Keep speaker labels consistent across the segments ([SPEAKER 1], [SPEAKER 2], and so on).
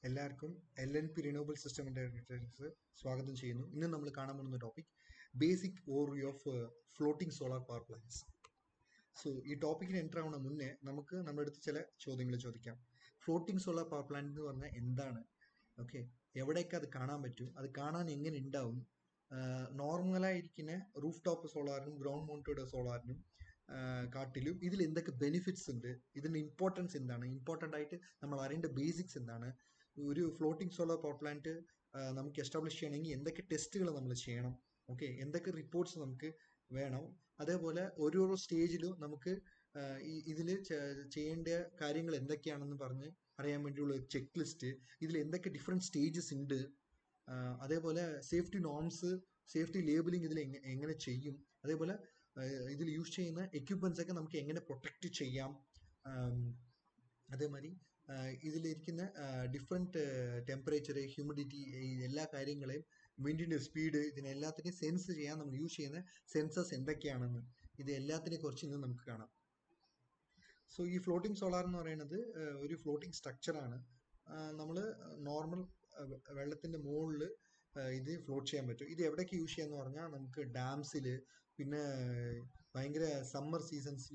[SPEAKER 1] എല്ലാവർക്കും LNP renewable system ഇൻറ്റഗ്രേറ്റേഴ്സ് സ്വാഗതം ചെയ്യുന്നു. ഇന്ന് നമ്മൾ കാണാൻ പോകുന്ന topic basic overview of floating solar power plants. So ഈ ടോപ്പിക്കിന് എൻ്റർ ആവുന്ന മുന്നേ നമുക്ക് നമ്മുടെ അടുത്ത് ചില ചോദ്യങ്ങൾ ചോദിക്കാം. ഫ്ലോട്ടിംഗ് സോളാർ പവർ പ്ലാന്റ് എന്ന് പറഞ്ഞാൽ എന്താണ്? ഓക്കെ, എവിടെയൊക്കെ അത് കാണാൻ പറ്റും, അത് കാണാൻ എങ്ങനെ ഉണ്ടാവും, നോർമലായിരിക്കുന്ന റൂഫ് ടോപ്പ് സോളാറിനും ഗ്രൗണ്ട് മൗണ്ടഡ് സോളാറിനും കാട്ടിലും ഇതിൽ എന്തൊക്കെ ബെനിഫിറ്റ്സ് ഉണ്ട്, ഇതിൻ്റെ ഇമ്പോർട്ടൻസ് എന്താണ്, ഇമ്പോർട്ടൻ്റ് ആയിട്ട് നമ്മൾ അറിയേണ്ട ബേസിക്സ് എന്താണ്, ഒരു ഫ്ലോട്ടിംഗ് സോളാർ പവർ പ്ലാന്റ് നമുക്ക് എസ്റ്റാബ്ലിഷ് ചെയ്യണമെങ്കിൽ എന്തൊക്കെ ടെസ്റ്റുകൾ നമ്മൾ ചെയ്യണം, ഓക്കെ, എന്തൊക്കെ റിപ്പോർട്ട്സ് നമുക്ക് വേണം, അതേപോലെ ഓരോരോ സ്റ്റേജിലും നമുക്ക് ഇതിൽ ചെയ്യേണ്ട കാര്യങ്ങൾ എന്തൊക്കെയാണെന്ന് പറഞ്ഞ് അറിയാൻ വേണ്ടിയുള്ള ഒരു ചെക്ക് ലിസ്റ്റ്, ഇതിൽ എന്തൊക്കെ ഡിഫറെൻറ്റ് സ്റ്റേജസ് ഉണ്ട്, അതേപോലെ സേഫ്റ്റി നോംസ്, സേഫ്റ്റി ലേബലിംഗ് ഇതിൽ എങ്ങനെ ചെയ്യും, അതേപോലെ ഇതിൽ യൂസ് ചെയ്യുന്ന എക്യുപ്മെൻറ്റ്സ് ഒക്കെ നമുക്ക് എങ്ങനെ പ്രൊട്ടക്റ്റ് ചെയ്യാം, അതേമാതിരി ഇതിലിരിക്കുന്ന ഡിഫറെൻറ്റ് ടെമ്പറേച്ചർ, ഹ്യൂമിഡിറ്റി, എല്ലാ കാര്യങ്ങളെയും, വിൻഡിൻ്റെ സ്പീഡ്, ഇതിനെല്ലാത്തിനെയും സെൻസ് ചെയ്യാൻ നമ്മൾ യൂസ് ചെയ്യുന്ന സെൻസസ് എന്തൊക്കെയാണെന്ന് ഇത് എല്ലാത്തിനെ കുറിച്ച് ഇന്ന് നമുക്ക് കാണാം. സോ ഈ ഫ്ലോട്ടിംഗ് സോളാർ എന്ന് പറയുന്നത് ഒരു ഫ്ലോട്ടിംഗ് സ്ട്രക്ചറാണ്. നമ്മൾ നോർമൽ വെള്ളത്തിൻ്റെ മുകളിൽ ഇത് ഫ്ലോട്ട് ചെയ്യാൻ പറ്റും. ഇത് എവിടേക്ക് യൂസ് ചെയ്യാന്ന് പറഞ്ഞാൽ നമുക്ക് ഡാംസിൽ, പിന്നെ ഭയങ്കര സമ്മർ സീസൺസിൽ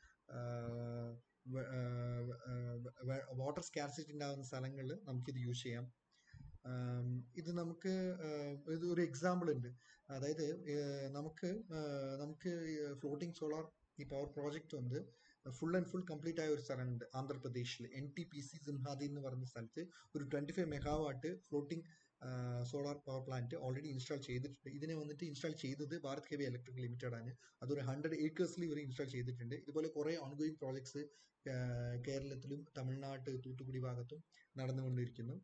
[SPEAKER 1] വാട്ടർ സ്കാർസിറ്റി ഉണ്ടാകുന്ന സ്ഥലങ്ങളിൽ നമുക്കിത് യൂസ് ചെയ്യാം. ഇത് നമുക്ക് ഇത് ഒരു എക്സാമ്പിൾ ഉണ്ട്. അതായത് നമുക്ക് ഫ്ലോട്ടിംഗ് സോളാർ ഈ പവർ പ്രോജക്റ്റ് വന്ന് ഫുൾ ആൻഡ് ഫുൾ കംപ്ലീറ്റ് ആയ ഒരു സ്ഥലമുണ്ട് ആന്ധ്രാപ്രദേശിൽ. NTPC സിംഹാദി എന്ന് പറയുന്ന സ്ഥലത്ത് ഒരു 25 megawatt floating solar power plant already install ചെയ്തിട്ടുണ്ട്. ഇതിനെ വന്നിട്ട് ഇൻസ്റ്റാൾ ചെയ്തത് ഭാരത് ഹെവി ഇലക്ട്രിക് ലിമിറ്റഡ് ആണ്. അതൊരു 100 ഏക്കേഴ്സിൽ ഇവർ ഇൻസ്റ്റാൾ ചെയ്തിട്ടുണ്ട്. ഇതുപോലെ കുറേ ഓൺഗോയിങ് പ്രോജക്ട്സ് കേരളത്തിലും തമിഴ്നാട്, തൂത്തുക്കുടി ഭാഗത്തും നടന്നുകൊണ്ടിരിക്കുന്നു.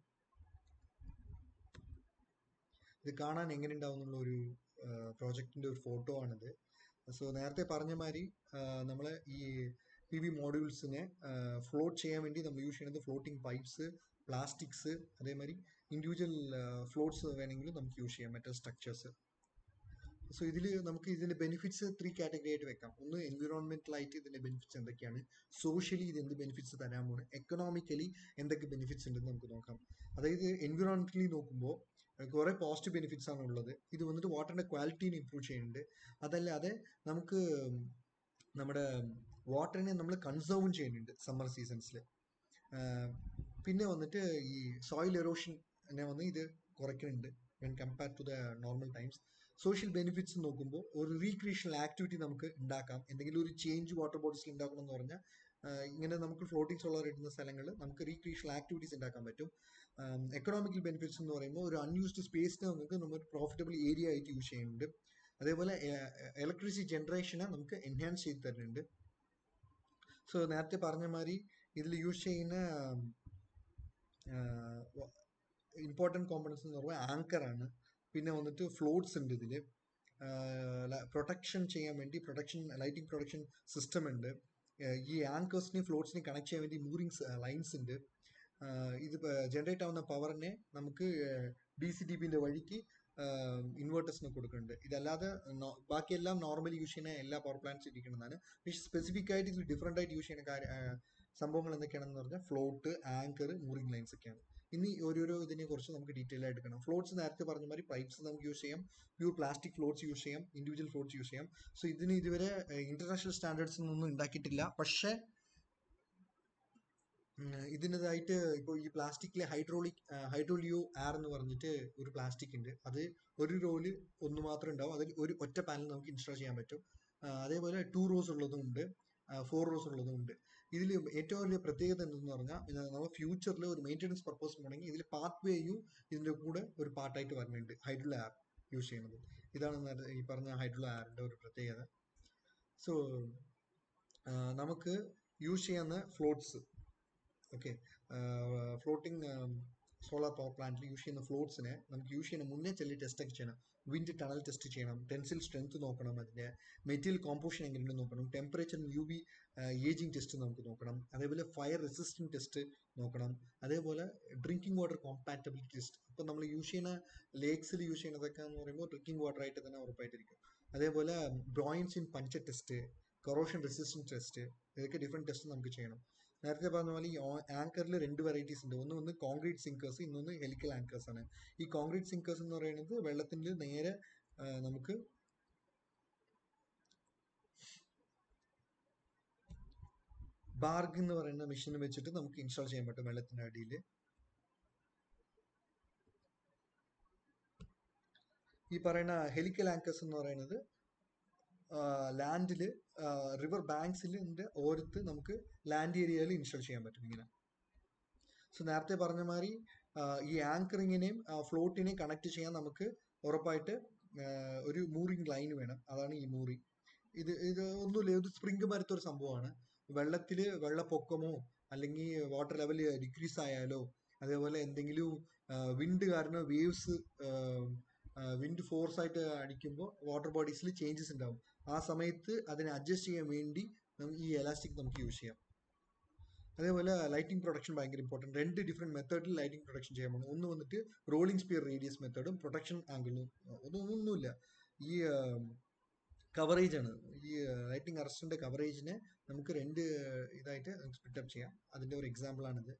[SPEAKER 1] ഇത് കാണാൻ എങ്ങനെ ഉണ്ടാവും എന്നുള്ള ഒരു പ്രോജക്റ്റിന്റെ ഒരു ഫോട്ടോ ആണിത്. സോ നേരത്തെ പറഞ്ഞ മാതിരി നമ്മൾ ഈ PV മോഡ്യൂൾസിനെ ഫ്ലോട്ട് ചെയ്യാൻ വേണ്ടി നമ്മൾ യൂസ് ചെയ്യുന്നത് ഫ്ലോട്ടിംഗ് പൈപ്പ്സ്, പ്ലാസ്റ്റിക്സ്, അതേമാതിരി ഇൻഡിവിജ്വൽ ഫ്ലോട്ട്സ് വേണമെങ്കിലും നമുക്ക് യൂസ് ചെയ്യാം, മെറ്റൽ സ്ട്രക്ചേഴ്സ്. സോ നമുക്ക് ഇതിന്റെ ബെനിഫിറ്റ്സ് 3 കാറ്റഗറി ആയിട്ട് വെക്കാം. ഒന്ന്, എൻവിറോൺമെന്റലായിട്ട് ഇതിന്റെ ബെനിഫിറ്റ്സ് എന്തൊക്കെയാണ്, സോഷ്യലി ഇത് എന്ത് ബെനിഫിറ്റ്സ് തരാൻ പോകുന്നത്, എക്കണോമിക്കലി എന്തൊക്കെ ബെനിഫിറ്റ്സ് ഉണ്ടെന്ന് നമുക്ക് നോക്കാം. അതായത് എൻവിറോൺമെന്റലി നോക്കുമ്പോൾ കുറെ പോസിറ്റീവ് ബെനിഫിറ്റ്സ് ആണ് ഉള്ളത്. ഇത് വന്നിട്ട് വാട്ടറിന്റെ ക്വാളിറ്റീനെ ഇംപ്രൂവ് ചെയ്യുന്നുണ്ട്. അതല്ലാതെ നമുക്ക് നമ്മുടെ വാട്ടറിനെ നമ്മൾ കൺസേർവും ചെയ്യുന്നുണ്ട് സമ്മർ സീസൺസിൽ. പിന്നെ വന്നിട്ട് ഈ സോയിൽ എറോഷനെ വന്ന് ഇത് കുറയ്ക്കുന്നുണ്ട് when compare to the normal times. Social benefits നോക്കുമ്പോൾ ഒരു റീക്രിയേഷണൽ ആക്ടിവിറ്റി നമുക്ക് ഉണ്ടാക്കാം. എന്തെങ്കിലും ഒരു ചേഞ്ച് വാട്ടർ ബോഡീസിൽ ഉണ്ടാക്കണം എന്ന് പറഞ്ഞാൽ ഇങ്ങനെ നമുക്ക് ഫ്ലോട്ടിംഗ് സോളാർ ഇടുന്ന സ്ഥലങ്ങളിൽ നമുക്ക് റീക്രിയേഷണൽ ആക്ടിവിറ്റീസ് ഉണ്ടാക്കാൻ പറ്റും. എക്കണോമിക്കൽ ബെനിഫിറ്റ്സ് എന്ന് പറയുമ്പോൾ ഒരു അൺയൂസ്ഡ് സ്പേസിനെ നമ്മൾ പ്രോഫിറ്റബിൾ ഏരിയ ആയിട്ട് യൂസ് ചെയ്യുന്നുണ്ട്. അതേപോലെ ഇലക്ട്രിസിറ്റി ജനറേഷനെ നമുക്ക് എൻഹാൻസ് ചെയ്ത് തരുന്നുണ്ട്. സോ നേരത്തെ പറഞ്ഞ മാതിരി ഇതിൽ യൂസ് ചെയ്യുന്ന ഇമ്പോർട്ടൻറ്റ് കോമ്പണൻസ് എന്ന് പറയുമ്പോൾ ആങ്കറാണ്. പിന്നെ വന്നിട്ട് ഫ്ലോട്ട്സ് ഉണ്ട്. ഇതിൽ പ്രൊട്ടക്ഷൻ ചെയ്യാൻ വേണ്ടി ലൈറ്റിംഗ് പ്രൊട്ടക്ഷൻ സിസ്റ്റം ഉണ്ട്. ഈ ആങ്കേഴ്സിനെയും ഫ്ലോട്ട്സിനെയും കണക്ട് ചെയ്യാൻ വേണ്ടി മൂറിങ്സ് ലൈൻസ് ഉണ്ട്. ഇത് ജനറേറ്റ് ആവുന്ന പവറിനെ നമുക്ക് DCDBന്റെ വഴിക്ക് ഇൻവേർട്ടേഴ്സിന് കൊടുക്കുന്നുണ്ട്. ഇതല്ലാതെ ബാക്കിയെല്ലാം നോർമലി യൂസ് ചെയ്യുന്ന എല്ലാ പവർ പ്ലാന്റ്സ് ഇരിക്കുന്നതാണ്. പക്ഷേ സ്പെസിഫിക് ആയിട്ട് ഇതിൽ ഡിഫറെൻ്റ് ആയിട്ട് യൂസ് ചെയ്യുന്ന സംഭവങ്ങൾ എന്തൊക്കെയാണെന്ന് പറഞ്ഞാൽ ഫ്ലോട്ട്, ആങ്കർ, മൂറിംഗ് ലൈൻസ് ഒക്കെയാണ്. ഇനി ഓരോരോ ഇതിനെ കുറിച്ച് നമുക്ക് ഡീറ്റെയിൽ ആയിട്ട് എടുക്കണം. ഫ്ലോട്ട്സ് നേരത്തെ പറഞ്ഞ മാതിരി പൈപ്പ്സ് നമുക്ക് യൂസ് ചെയ്യാം, പ്യൂർ പ്ലാസ്റ്റിക് ഫ്ലോട്ട്സ് യൂസ് ചെയ്യാം, ഇൻഡിവിജ്വൽ ഫ്ലോട്ട്സ് യൂസ് ചെയ്യാം. സോ ഇതിന് ഇതുവരെ ഇന്റർനാഷണൽ സ്റ്റാൻഡേർഡ്സിനൊന്നും ഉണ്ടാക്കിയിട്ടില്ല. പക്ഷേ ഇതിൻ്റെതായിട്ട് ഇപ്പോൾ ഈ പ്ലാസ്റ്റിക്കിലെ ഹൈഡ്രോലിയോ എയർ എന്ന് പറഞ്ഞിട്ട് ഒരു പ്ലാസ്റ്റിക് ഉണ്ട്. അത് ഒരു റോല് ഒന്ന് മാത്രം ഉണ്ടാവും. അതിൽ ഒരു ഒറ്റ പാനൽ നമുക്ക് ഇൻസ്റ്റാൾ ചെയ്യാൻ പറ്റും. അതേപോലെ 2 റോസ് ഉള്ളതും ഉണ്ട്, 4 റോസ് ഉള്ളതും ഉണ്ട്. ഇതിൽ ഏറ്റവും വലിയ പ്രത്യേകത എന്തെന്ന് പറഞ്ഞാൽ നമ്മൾ ഫ്യൂച്ചറിൽ ഒരു മെയിൻ്റെനൻസ് പർപ്പസ് ഉണ്ടെങ്കിൽ ഇതിൽ പാത്ത് വേയും ഇതിൻ്റെ കൂടെ ഒരു പാർട്ടായിട്ട് വരുന്നുണ്ട്, ഹൈഡ്രോ എയർ യൂസ് ചെയ്യുന്നത്. ഇതാണ് ഈ പറഞ്ഞ ഹൈഡ്രോ എയറിൻ്റെ ഒരു പ്രത്യേകത. സോ നമുക്ക് യൂസ് ചെയ്യുന്ന floats, okay, floating solar power പ്ലാന്റിൽ യൂസ് ചെയ്യുന്ന ഫ്ലോട്ട്സിനെ നമുക്ക് യൂസ് ചെയ്യുന്ന മുന്നേ ചില ടെസ്റ്റ് ഒക്കെ ചെയ്യണം. വിൻഡ് ടണൽ ടെസ്റ്റ് ചെയ്യണം, ടെൻസിൽ സ്ട്രെങ്ത് നോക്കണം, അതിൻ്റെ മെറ്റീരിയൽ കോമ്പോസിഷൻ എങ്ങനെയുണ്ട് നോക്കണം, ടെമ്പറേച്ചർ UV ഏജിങ് ടെസ്റ്റ് നമുക്ക് നോക്കണം, അതേപോലെ ഫയർ റെസിസ്റ്റൻറ്റ് ടെസ്റ്റ് നോക്കണം, അതേപോലെ ഡ്രിങ്കിങ് വാട്ടർ കോമ്പാറ്റബിലിറ്റി ടെസ്റ്റ്. ഇപ്പം നമ്മൾ യൂസ് ചെയ്യുന്ന ലേക്സിൽ യൂസ് ചെയ്യുന്നതൊക്കെ എന്ന് പറയുമ്പോൾ ഡ്രിങ്കിങ് വാട്ടർ ആയിട്ട് തന്നെ ഉറപ്പായിട്ടിരിക്കും. അതേപോലെ ബ്രോയിൻസ് in puncture test, corrosion resistant test, ഇതൊക്കെ ഡിഫറെൻറ്റ് ടെസ്റ്റ് നമുക്ക് ചെയ്യണം. നേരത്തെ പറഞ്ഞ പോലെ ഈ ആങ്കറിൽ 2 വെറൈറ്റീസ് ഉണ്ട്. ഒന്ന് കോൺക്രീറ്റ് സിങ്കേഴ്സ്, ഇന്നൊന്ന് ഹെലിക്കൽ ആങ്കേഴ്സ് ആണ്. ഈ കോൺക്രീറ്റ് സിങ്കേഴ്സ് എന്ന് പറയുന്നത് വെള്ളത്തിൽ നേരെ നമുക്ക് ബാർഗ് എന്ന് പറയുന്ന മെഷീൻ വെച്ചിട്ട് നമുക്ക് ഇൻസ്റ്റാൾ ചെയ്യാൻ പറ്റും വെള്ളത്തിന്റെ അടിയിൽ. ഈ പറയുന്ന ഹെലിക്കൽ ആങ്കേഴ്സ് എന്ന് പറയുന്നത് ലാൻഡിൽ റിവർ ബാങ്ക്സിന്റെ ഓരത്ത് നമുക്ക് ലാൻഡ് ഏരിയയിൽ ഇൻസ്റ്റാൾ ചെയ്യാൻ പറ്റും ഇങ്ങനെ. സോ നേരത്തെ പറഞ്ഞ മാതിരി ഈ ആങ്കറിങ്ങിനെയും ഫ്ലോട്ടിനെയും കണക്ട് ചെയ്യാൻ നമുക്ക് ഉറപ്പായിട്ട് ഒരു മൂറിങ് ലൈൻ വേണം. അതാണ് ഈ മൂറിങ്. ഇത് ഒന്നുമില്ല, ഇത് സ്പ്രിംഗ് പോലത്തെ ഒരു സംഭവമാണ്. വെള്ളപ്പൊക്കമോ അല്ലെങ്കിൽ വാട്ടർ ലെവൽ ഡിക്രീസ് ആയാലോ, അതേപോലെ എന്തെങ്കിലും വിൻഡ് കാരണം വേവ്സ് വിൻഡ് ഫോഴ്സ് ആയിട്ട് അടിക്കുമ്പോൾ വാട്ടർ ബോഡീസിൽ ചേഞ്ചസ് ഉണ്ടാവും. ആ സമയത്ത് അതിനെ അഡ്ജസ്റ്റ് ചെയ്യാൻ വേണ്ടി ഈ എലാസ്റ്റിക് നമുക്ക് യൂസ് ചെയ്യാം. അതേപോലെ ലൈറ്റിംഗ് പ്രൊട്ടക്ഷൻ ഭയങ്കര ഇമ്പോർട്ടൻറ്റ്. 2 ഡിഫറെൻറ്റ് മെത്തേഡിൽ ലൈറ്റിംഗ് പ്രൊട്ടക്ഷൻ ചെയ്യാൻ പോകുന്നു. ഒന്ന് വന്നിട്ട് റോളിംഗ് സ്പിയർ റേഡിയസ് മെത്തേഡും പ്രൊട്ടക്ഷൻ ആംഗിളും. ഒന്നുമില്ല, ഈ കവറേജ് ആണ്. ഈ ലൈറ്റിംഗ് അറസ്റ്റിന്റെ കവറേജിനെ നമുക്ക് 2 ഇതായിട്ട് സ്പ്ലിറ്റപ്പ് ചെയ്യാം. അതിന്റെ ഒരു എക്സാമ്പിൾ ആണിത്.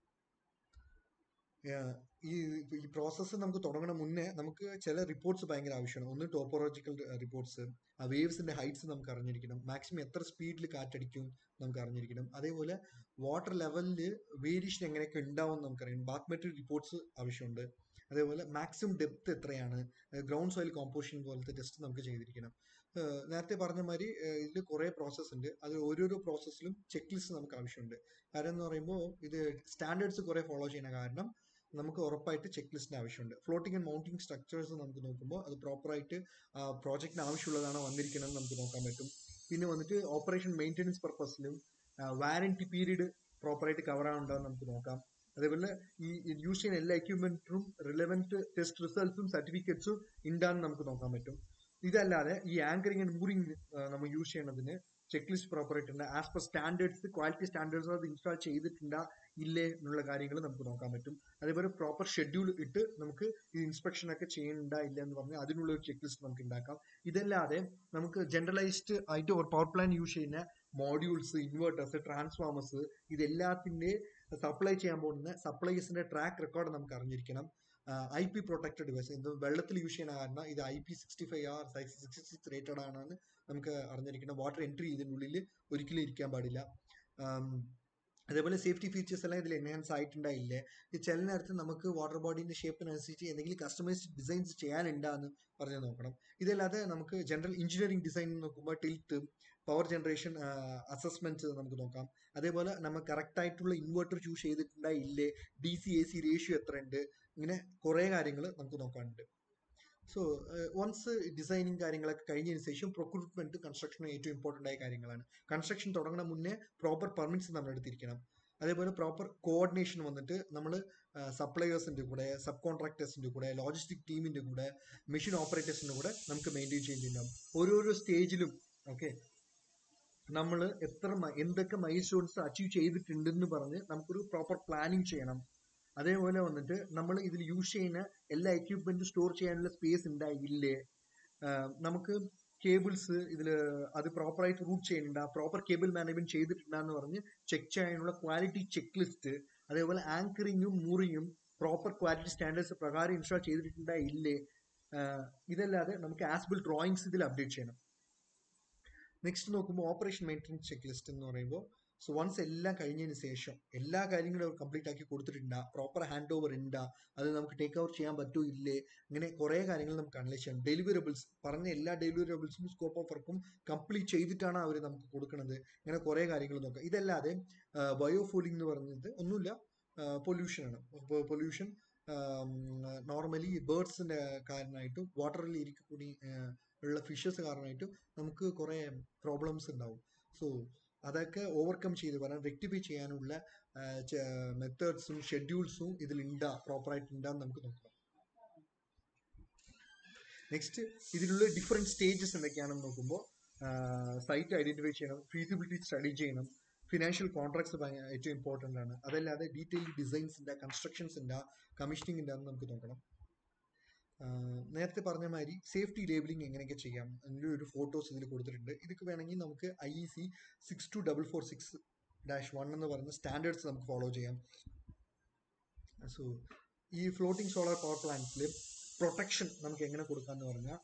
[SPEAKER 1] ഈ പ്രോസസ്സ് നമുക്ക് തുടങ്ങണ മുന്നേ നമുക്ക് ചില റിപ്പോർട്ട്സ് ഭയങ്കര ആവശ്യമാണ്. ഒന്ന് ടോപ്പോളജിക്കൽ റിപ്പോർട്ട്സ്, ആ വേവ്സിന്റെ ഹൈറ്റ്സ് നമുക്ക് അറിഞ്ഞിരിക്കണം. മാക്സിമം എത്ര സ്പീഡിൽ കാറ്റടിക്കും നമുക്ക് അറിഞ്ഞിരിക്കണം. അതേപോലെ വാട്ടർ ലെവലിൽ വേരിയേഷൻ എങ്ങനെയൊക്കെ ഉണ്ടാവും നമുക്കറിയാം. ബാത്മെട്രി റിപ്പോർട്ട്സ് ആവശ്യമുണ്ട്. അതേപോലെ മാക്സിമം ഡെപ്ത് എത്രയാണ്, ഗ്രൗണ്ട് സോയിൽ കോമ്പോസിഷൻ പോലത്തെ ടെസ്റ്റ് നമുക്ക് ചെയ്തിരിക്കണം. നേരത്തെ പറഞ്ഞ മാതിരി ഇതിൽ കുറേ പ്രോസസ്സ് ഉണ്ട്. അത് ഓരോരോ പ്രോസസ്സിലും ചെക്ക് ലിസ്റ്റ് നമുക്ക് ആവശ്യമുണ്ട്. കാരണം എന്ന് പറയുമ്പോൾ ഇത് സ്റ്റാൻഡേർഡ്സ് കുറേ ഫോളോ ചെയ്യുന്ന കാരണം നമുക്ക് ഉറപ്പായിട്ട് ചെക്ക് ലിസ്റ്റിന് ആവശ്യമുണ്ട്. ഫ്ലോട്ടിംഗ് ആൻഡ് മൗണ്ടിങ് സ്ട്രക്ചേഴ്സ് നമുക്ക് നോക്കുമ്പോൾ അത് പ്രോപ്പറായിട്ട് പ്രോജക്റ്റിന് ആവശ്യമുള്ളതാണോ വന്നിരിക്കണം എന്ന് നമുക്ക് നോക്കാൻ പറ്റും. പിന്നെ വന്നിട്ട് ഓപ്പറേഷൻ മെയിൻ്റെനൻസ് പർപ്പസിലും വാറന്റി പീരീഡ് പ്രോപ്പറായിട്ട് കവർ ആവുന്നുണ്ടോ എന്ന് നമുക്ക് നോക്കാം. അതേപോലെ ഈ യൂസ് ചെയ്യുന്ന എല്ലാ എക്യുപ്മെന്റും റിലവൻറ്റ് ടെസ്റ്റ് റിസൾട്ട്സും സർട്ടിഫിക്കറ്റ്സും ഉണ്ടാന്ന് നമുക്ക് നോക്കാൻ പറ്റും. ഇതല്ലാതെ ഈ ആങ്കറിംഗ് ആൻഡ് മൂറിംഗ് നമ്മൾ യൂസ് ചെയ്യുന്നതിന് ചെക്ക് ലിസ്റ്റ് പ്രോപ്പറായിട്ട് ഉണ്ട്. As per standards, quality standards അത് ഇൻസ്റ്റാൾ ചെയ്തിട്ടുണ്ടാ ഇല്ലേ എന്നുള്ള കാര്യങ്ങൾ നമുക്ക് നോക്കാൻ പറ്റും. അതേപോലെ പ്രോപ്പർ ഷെഡ്യൂൾ ഇട്ട് നമുക്ക് ഈ ഇൻസ്പെക്ഷൻ ഒക്കെ ചെയ്യണ്ടാ ഇല്ല എന്ന് പറഞ്ഞാൽ അതിനുള്ള ഒരു ചെക്ക് ലിസ്റ്റ് നമുക്ക് ഉണ്ടാക്കാം. ഇതല്ലാതെ നമുക്ക് ജനറലൈസ്ഡ് ആയിട്ട് ഒരു പവർ പ്ലാന്റ് യൂസ് ചെയ്യുന്ന മോഡ്യൂൾസ്, ഇൻവേർട്ടേഴ്സ്, ട്രാൻസ്ഫോമേഴ്സ്, ഇതെല്ലാത്തിന്റെ സപ്ലൈ ചെയ്യാൻ പോകുന്ന സപ്ലൈസിന്റെ ട്രാക്ക് റെക്കോർഡ് നമുക്ക് അറിഞ്ഞിരിക്കണം. IP പ്രൊട്ടക്റ്റഡ് ഡിവൈസ്, ഇത് വെള്ളത്തിൽ യൂസ് ചെയ്യുന്ന കാരണം ഇത് IP65 66 റേറ്റഡ് ആണെന്ന് നമുക്ക് അറിഞ്ഞിരിക്കണം. വാട്ടർ എൻട്രി ഇതിനുള്ളിൽ ഒരിക്കലും ഇരിക്കാൻ പാടില്ല. അതേപോലെ സേഫ്റ്റി ഫീച്ചേഴ്സ് എല്ലാം ഇതിൽ എൻഹാൻസ് ആയിട്ടുണ്ടായില്ലേ. ചില നേരത്ത് നമുക്ക് വാട്ടർ ബോഡീന്റെ ഷേപ്പിനനുസരിച്ച് എന്തെങ്കിലും കസ്റ്റമൈസ്ഡ് ഡിസൈൻസ് ചെയ്യാനുണ്ടാന്ന് പറഞ്ഞ് നോക്കണം. ഇതല്ലാതെ നമുക്ക് ജനറൽ എഞ്ചിനീയറിംഗ് ഡിസൈൻ നോക്കുമ്പോൾ ടിൽറ്റ്, പവർ ജനറേഷൻ അസസ്മെന്റ് നമുക്ക് നോക്കാം. അതേപോലെ നമ്മൾ കറക്റ്റ് ആയിട്ടുള്ള ഇൻവെർട്ടർ ചൂസ് ചെയ്തിട്ടുണ്ടാ ഇല്ലേ, DC AC റേഷ്യോ എത്ര ഉണ്ട്, ഇങ്ങനെ കുറേ കാര്യങ്ങൾ നമുക്ക് നോക്കാനുണ്ട്. സോ വൺസ് ഡിസൈനിങ് കാര്യങ്ങളൊക്കെ കഴിഞ്ഞതിന് ശേഷം പ്രൊക്രൂട്ട്മെന്റ് കൺസ്ട്രക്ഷനും ഏറ്റവും ഇമ്പോർട്ടൻ്റ് ആയ കാര്യങ്ങളാണ്. കൺസ്ട്രക്ഷൻ തുടങ്ങുന്ന മുന്നേ പ്രോപ്പർ പെർമിറ്റ്സ് നമ്മൾ എടുത്തിരിക്കണം. അതേപോലെ പ്രോപ്പർ കോർഡിനേഷൻ വന്നിട്ട് നമ്മൾ സപ്ലയേഴ്സിന്റെ കൂടെ, സബ് കോൺട്രാക്ടേഴ്സിന്റെ കൂടെ, ലോജിസ്റ്റിക് ടീമിന്റെ കൂടെ, മെഷീൻ ഓപ്പറേറ്റേഴ്സിന്റെ കൂടെ നമുക്ക് മെയിൻറ്റെയിൻ ചെയ്തിട്ടുണ്ടാവും. ഓരോരോ സ്റ്റേജിലും ഓക്കെ നമ്മൾ എന്തൊക്കെ മൈൽ സ്റ്റോൺസ് അച്ചീവ് ചെയ്തിട്ടുണ്ടെന്ന് പറഞ്ഞ് നമുക്കൊരു പ്രോപ്പർ പ്ലാനിങ് ചെയ്യണം. അതേപോലെ വന്നിട്ട് നമ്മൾ ഇതിൽ യൂസ് ചെയ്യുന്ന എല്ലാ എക്യുപ്മെന്റും സ്റ്റോർ ചെയ്യാനുള്ള സ്പേസ് ഉണ്ടായില്ലേ, നമുക്ക് കേബിൾസ് ഇതിൽ അത് പ്രോപ്പറായിട്ട് റൂട്ട് ചെയ്യുന്നുണ്ടാ, പ്രോപ്പർ കേബിൾ മാനേജ്മെന്റ് ചെയ്തിട്ടുണ്ടെന്ന് പറഞ്ഞ് ചെക്ക് ചെയ്യാനുള്ള ക്വാളിറ്റി ചെക്ക് ലിസ്റ്റ്. അതേപോലെ ആങ്കറിങ്ങും മൂറിങ്ങും പ്രോപ്പർ ക്വാളിറ്റി സ്റ്റാൻഡേർഡ്സ് പ്രകാരം ഇൻസ്റ്റാൾ ചെയ്തിട്ടുണ്ടാ ഇല്ലേ. ഇതല്ലാതെ നമുക്ക് ആസ്ബിൾ ഡ്രോയിങ്സ് ഇതിൽ അപ്ഡേറ്റ് ചെയ്യണം. നെക്സ്റ്റ് നോക്കുമ്പോൾ ഓപ്പറേഷൻ മെയിൻ്റെനൻസ് ചെക്ക് ലിസ്റ്റ് എന്ന് പറയുമ്പോൾ സോ വൺസ് എല്ലാം കഴിഞ്ഞതിന് ശേഷം എല്ലാ കാര്യങ്ങളും കംപ്ലീറ്റ് ആക്കി കൊടുത്തിട്ടുണ്ടാ, പ്രോപ്പർ ഹാൻഡ് ഓവർ ഉണ്ടാ, അത് നമുക്ക് ടേക്ക് ഓവർ ചെയ്യാൻ പറ്റൂ ഇല്ലേ, അങ്ങനെ കുറേ കാര്യങ്ങൾ നമുക്ക് അനലൈസ് ചെയ്യണം. ഡെലിവറബിൾസ് പറഞ്ഞ എല്ലാ ഡെലിവറബിൾസും സ്കോപ്പ് ഓഫ് വർക്കും കംപ്ലീറ്റ് ചെയ്തിട്ടാണ് അവർ നമുക്ക് കൊടുക്കുന്നത്. ഇങ്ങനെ കുറേ കാര്യങ്ങൾ നോക്കാം. ഇതല്ലാതെ ബയോഫൂലിംഗ് എന്ന് പറയുന്നത് ഒന്നുമില്ല, പൊല്യൂഷനാണ്. പൊല്യൂഷൻ നോർമലി ബേർഡ്സിന്റെ കാരണമായിട്ടും വാട്ടറിൽ ഇരിക്കൂടി ഉള്ള ഫിഷസ് കാരണമായിട്ടും നമുക്ക് കുറേ പ്രോബ്ലംസ് ഉണ്ടാവും. സോ അതൊക്കെ ഓവർകം ചെയ്ത് പറയാൻ റെക്ടിഫൈ ചെയ്യാനുള്ള മെത്തേഡ്സും ഷെഡ്യൂൾസും ഇതിൽ പ്രോപ്പറായിട്ട് ഉണ്ടാന്ന് നമുക്ക് നോക്കാം. നെക്സ്റ്റ് ഇതിലുള്ള ഡിഫറെന്റ് സ്റ്റേജസ് എന്തൊക്കെയാണെന്ന് നോക്കുമ്പോൾ സൈറ്റ് ഐഡന്റിഫൈ ചെയ്യണം, ഫീസിബിലിറ്റി സ്റ്റഡി ചെയ്യണം, ഫിനാൻഷ്യൽ കോൺട്രാക്ട്സ് ഏറ്റവും ഇമ്പോർട്ടൻ്റ് ആണ്. അതല്ലാതെ ഡീറ്റെയിൽഡ് ഡിസൈൻസിൻ്റെ, കൺസ്ട്രക്ഷൻസിൻ്റെ, കമ്മീഷനിങ്ങിൻ്റെ എന്ന് നമുക്ക് നോക്കണം. നേരത്തെ പറഞ്ഞ മാതിരി സേഫ്റ്റി ലേബലിംഗ് എങ്ങനെയൊക്കെ ചെയ്യാം അതിൻ്റെ ഒരു ഫോട്ടോസ് ഇതിൽ കൊടുത്തിട്ടുണ്ട്. ഇതൊക്കെ വേണമെങ്കിൽ നമുക്ക് IEC 62446 -1 എന്ന് പറയുന്ന സ്റ്റാൻഡേർഡ്സ് നമുക്ക് ഫോളോ ചെയ്യാം. സോ ഈ ഫ്ലോട്ടിംഗ് സോളാർ പവർ പ്ലാന്റ്സിൽ പ്രൊട്ടക്ഷൻ നമുക്ക് എങ്ങനെ കൊടുക്കാമെന്ന് പറഞ്ഞാൽ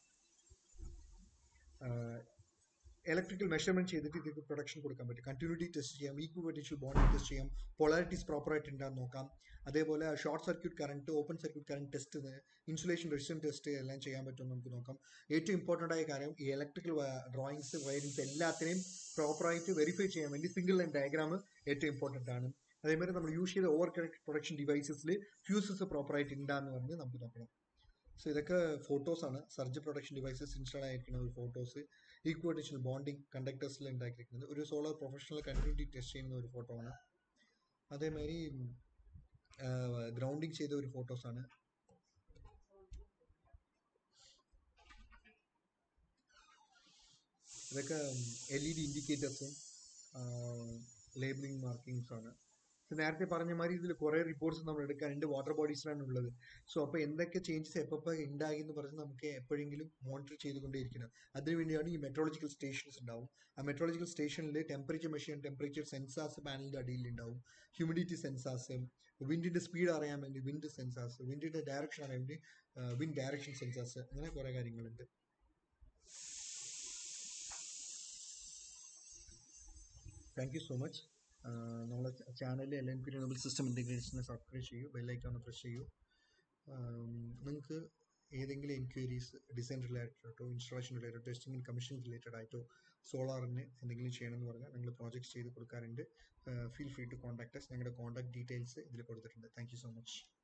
[SPEAKER 1] ഇലക്ട്രിക്കൽ മെഷർമെന്റ് ചെയ്തിട്ട് ഇതിക്ക് പ്രൊട്ടക്ഷൻ കൊടുക്കാൻ പറ്റും. കണ്ടിന്യൂറ്റി ടെസ്റ്റ് ചെയ്യാം, ഈക്വിപൊട്ടൻഷ്യൽ ബോണ്ടിങ് ടെസ്റ്റ് ചെയ്യാം, പൊളാരിറ്റീസ് പ്രോപ്പറായിട്ട് ഉണ്ടാകുന്ന നോക്കാം. അതേപോലെ short circuit current, open circuit current test, insulation resistance test എല്ലാം ചെയ്യാൻ പറ്റുമെന്ന് നമുക്ക് നോക്കാം. ഏറ്റവും ഇമ്പോർട്ടൻ്റ് ആയ കാര്യം ഈ ഇലക്ട്രിക്കൽ ഡ്രോയിങ്സ്, വയറിങ്സ് എല്ലാത്തിനെയും പ്രോപ്പറായിട്ട് വെരിഫൈ ചെയ്യാൻ വേണ്ടി സിംഗിൾ ലൈൻ ഡയഗ്രാം ഏറ്റവും ഇമ്പോർട്ടൻ്റ് ആണ്. അതേമാതിരി നമ്മൾ യൂസ് ചെയ്ത ഓവർ പ്രൊഡക്ഷൻ ഡിവൈസസിൽ ഫ്യൂസസ് പ്രോപ്പറായിട്ട് ഉണ്ടാന്ന് പറഞ്ഞ് നമുക്ക് നോക്കണം. സോ ഇതൊക്കെ ഫോട്ടോസാണ്, സർജ് പ്രൊട്ടക്ഷൻ ഡിവൈസസ് ഇൻസ്റ്റാൾ ആയിരിക്കുന്ന ഒരു ഫോട്ടോസ്. ഈക്വിപൊട്ടൻഷ്യൽ ബോണ്ടിങ് കണ്ടക്ടേഴ്സിൽ ഉണ്ടാക്കിയിരിക്കുന്നത് ഒരു സോളാർ പ്രൊഫഷണൽ കണ്ടിന്യൂറ്റി ടെസ്റ്റ് ചെയ്യുന്ന ഒരു ഫോട്ടോ ആണ്. അതേമാതിരി ഗ്രൗണ്ടിങ് ചെയ്ത ഒരു ഫോട്ടോസാണ്. ഇതൊക്കെ LED ഇൻഡിക്കേറ്റേഴ്സും ലേബിളിംഗ് മാർക്കിങ്സും ആണ്. നേരത്തെ പറഞ്ഞ മാതിരി ഇതിൽ കുറെ റിപ്പോർട്ട്സ് നമ്മൾ എടുക്കാനുണ്ട്, വാട്ടർ ബോഡീസിലാണ് ഉള്ളത്. സോ അപ്പോൾ എന്തൊക്കെ ചേഞ്ചസ് എപ്പോൾ ഉണ്ടായി എന്ന് പറഞ്ഞ് നമുക്ക് എപ്പോഴെങ്കിലും മോണിറ്റർ ചെയ്തുകൊണ്ടേയിരിക്കണം. അതിനുവേണ്ടിയാണ് ഈ മെട്രോളജിക്കൽ സ്റ്റേഷൻസ് ഉണ്ടാവും. ആ മെട്രോളജിക്കൽ സ്റ്റേഷനിൽ ടെമ്പറേച്ചർ മെഷീൻ, ടെമ്പറേച്ചർ സെൻസാർസ് പാനലിന്റെ അടിയിൽ ഉണ്ടാവും, ഹ്യൂമിഡിറ്റി സെൻസാർസ്, വിൻഡിന്റെ സ്പീഡ് അറിയാൻ വേണ്ടി വിൻഡ് സെൻസാർസ്, വിൻഡിന്റെ ഡയറക്ഷൻ അറിയാൻ വേണ്ടി വിൻഡ് ഡയറക്ഷൻ സെൻസാർസ്, അങ്ങനെ കുറെ കാര്യങ്ങളുണ്ട്. Thank you so much. നമ്മളെ ചാനലിൽ LNP റിന്യൂവബിൾ സിസ്റ്റം ഇൻറ്റഗ്രേഷനെ സബ്സ്ക്രൈബ് ചെയ്യൂ, ബെല്ലൈക്കൺ പ്രസ് ചെയ്യൂ. നിങ്ങൾക്ക് ഏതെങ്കിലും എൻക്വയറീസ് ഡിസൈൻ റിലേറ്റഡ് ആയിട്ടോ, installation related, testing and commission related ആയിട്ടോ, സോളാറിന് എന്തെങ്കിലും ചെയ്യണമെന്ന് പറഞ്ഞാൽ ഞങ്ങൾ പ്രോജക്ട്സ് ചെയ്ത് കൊടുക്കാറുണ്ട്. Feel free to contact us. ഞങ്ങളുടെ കോൺടാക്ട് ഡീറ്റെയിൽസ് ഇതിൽ കൊടുത്തിട്ടുണ്ട്. Thank you so much.